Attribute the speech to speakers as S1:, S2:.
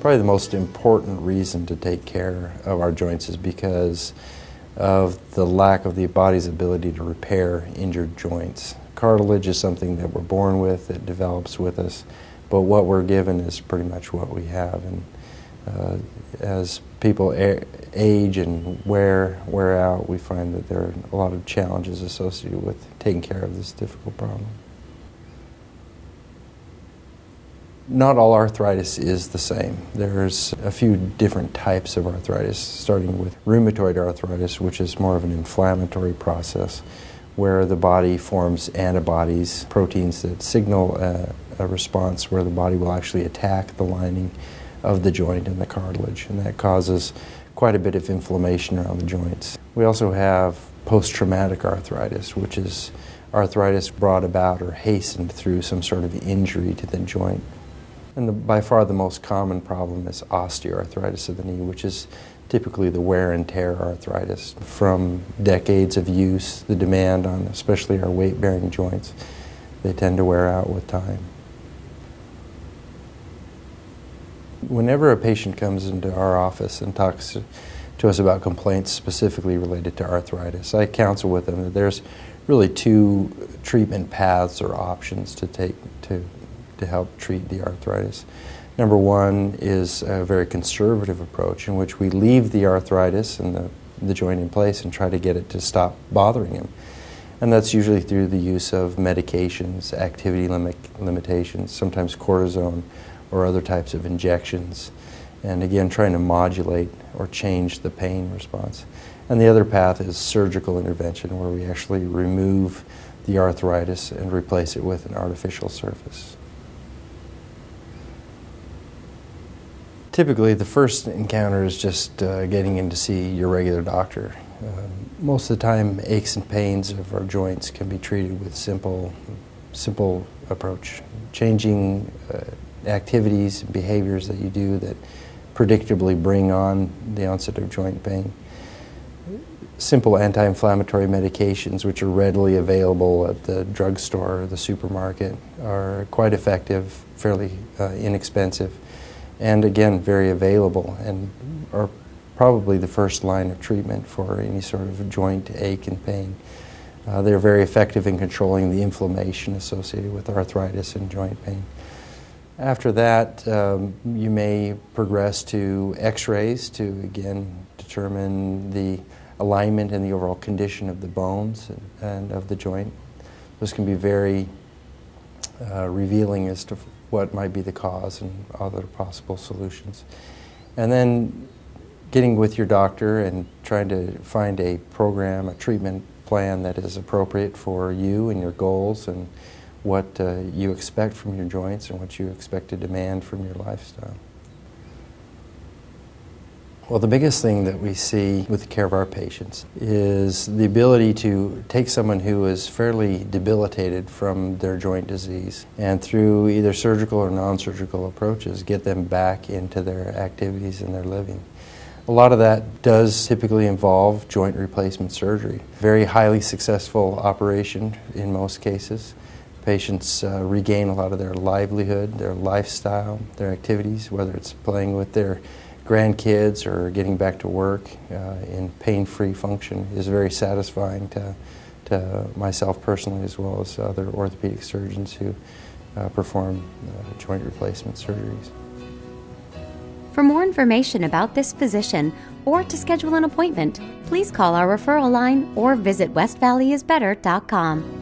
S1: Probably the most important reason to take care of our joints is because of the lack of the body's ability to repair injured joints. Cartilage is something that we're born with, it develops with us, but what we're given is pretty much what we have. And as people age and wear out, we find that there are a lot of challenges associated with taking care of this difficult problem. Not all arthritis is the same. There's a few different types of arthritis, starting with rheumatoid arthritis, which is more of an inflammatory process where the body forms antibodies, proteins that signal a response where the body will actually attack the lining of the joint and the cartilage, and that causes quite a bit of inflammation around the joints. We also have post-traumatic arthritis, which is arthritis brought about or hastened through some sort of injury to the joint. And by far the most common problem is osteoarthritis of the knee, which is typically the wear and tear arthritis from decades of use, the demand on especially our weight-bearing joints. They tend to wear out with time. Whenever a patient comes into our office and talks to us about complaints specifically related to arthritis, I counsel with them that there's really two treatment paths or options to take to help treat the arthritis. Number one is a very conservative approach in which we leave the arthritis and the joint in place and try to get it to stop bothering him. And that's usually through the use of medications, activity limitations, sometimes cortisone or other types of injections. And again, trying to modulate or change the pain response. And the other path is surgical intervention, where we actually remove the arthritis and replace it with an artificial surface. Typically, the first encounter is just getting in to see your regular doctor. Most of the time, aches and pains of our joints can be treated with simple approach. Changing activities and behaviors that you do that predictably bring on the onset of joint pain. Simple anti-inflammatory medications, which are readily available at the drugstore or the supermarket, are quite effective, fairly inexpensive, and again, very available, and are probably the first line of treatment for any sort of joint ache and pain. They're very effective in controlling the inflammation associated with arthritis and joint pain. After that, you may progress to x-rays to, again, determine the alignment and the overall condition of the bones and of the joint. Those can be very revealing as to what might be the cause and other possible solutions. And then getting with your doctor and trying to find a program, a treatment plan that is appropriate for you and your goals and what you expect from your joints and what you expect to demand from your lifestyle. Well, the biggest thing that we see with the care of our patients is the ability to take someone who is fairly debilitated from their joint disease and through either surgical or non-surgical approaches get them back into their activities and their living. A lot of that does typically involve joint replacement surgery. Very highly successful operation in most cases. Patients regain a lot of their livelihood, their lifestyle, their activities, whether it's playing with their grandkids or getting back to work in pain-free function is very satisfying to myself personally, as well as other orthopedic surgeons who perform joint replacement surgeries.
S2: For more information about this physician or to schedule an appointment, please call our referral line or visit westvalleyisbetter.com.